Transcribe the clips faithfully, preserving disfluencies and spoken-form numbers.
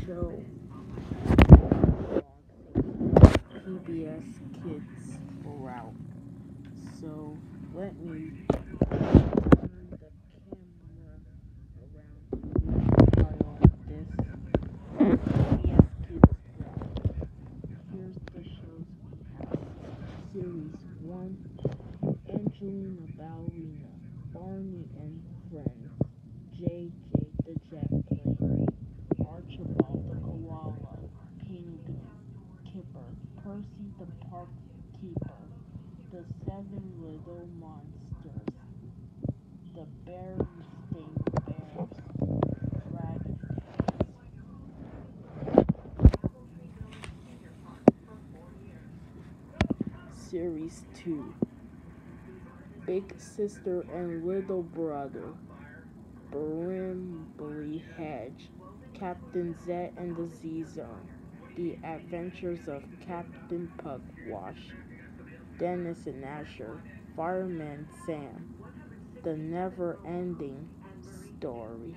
show P B S Kids Sprout. So let me turn the camera around to title this P B S Kids Sprout. Here's the shows we have. Series one, Angelina Ballerina, Barney and Friends, J J the Jet Plane, Archibald the Koala, Penguin, Kipper, Percy the Park Keeper, the Seven Little Monsters, the Berenstain Bears, Dragon Tales. Series two, Big Sister and Little Brother, Brimley Hedge, Captain Zed and the Z-Zone, The Adventures of Captain Pugwash, Dennis and Asher, Fireman Sam, The Never-Ending Story.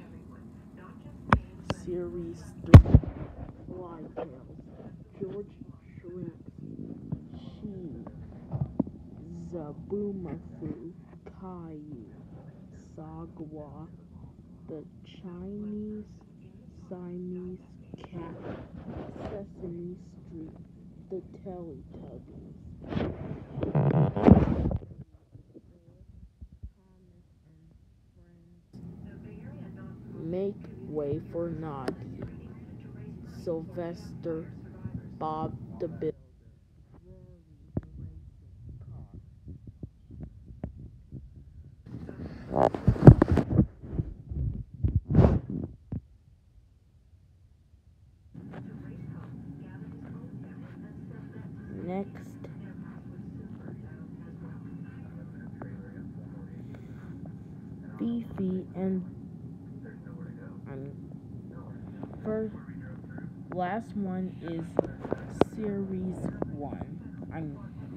Series three, Fly Tales, George Shrimp, She, Zabumafu, Caillou, Sagwa, The Chinese Siamese Cat, Sesame Street, The Teletubbies. Make Way for Noddy, Sylvester, Bob the Builder, Rory the Racing Car. Next, Fifi and um, first, last one is series one. I'm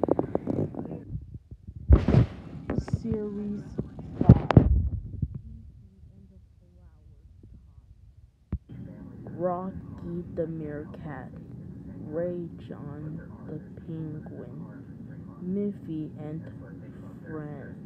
series five. Rocky the Meerkat, Ray John the Penguin, Miffy and Friends.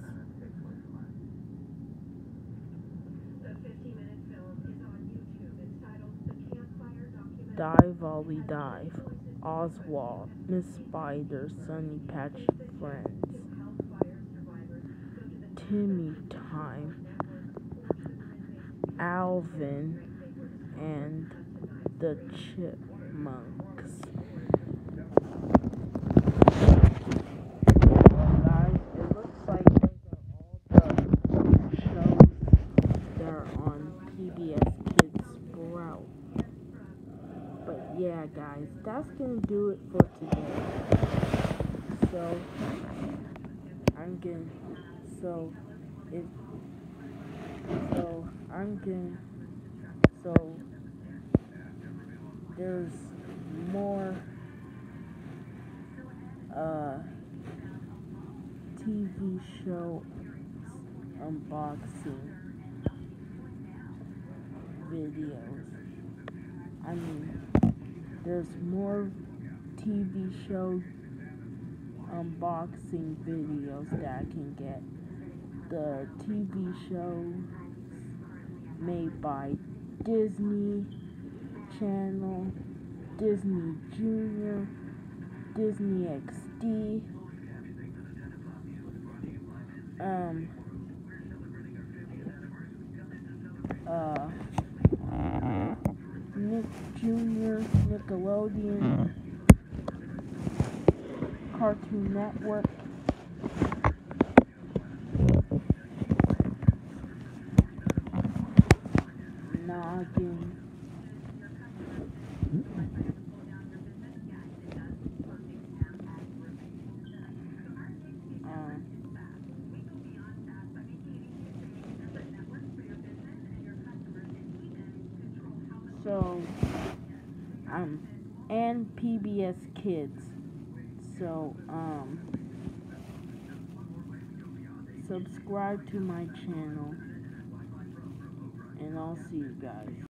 Dive Ollie Dive, Oswald, Miss Spider, Sunny Patch Friends, Timmy Time, Alvin, and the Chipmunks. Well, guys, it looks like those are all the shows that are on P B S Kids Sprout. But yeah, guys, that's gonna do it for today. So I'm gonna so it so I'm gonna so there's more uh T V show unboxing videos. I mean, there's more T V show unboxing videos that I can get. The T V shows made by Disney Channel, Disney Junior, Disney X D, um, uh, Nick Junior, Nickelodeon, Cartoon Network, Noggin, um, so, um, and P B S Kids. So, um, subscribe to my channel, and I'll see you guys.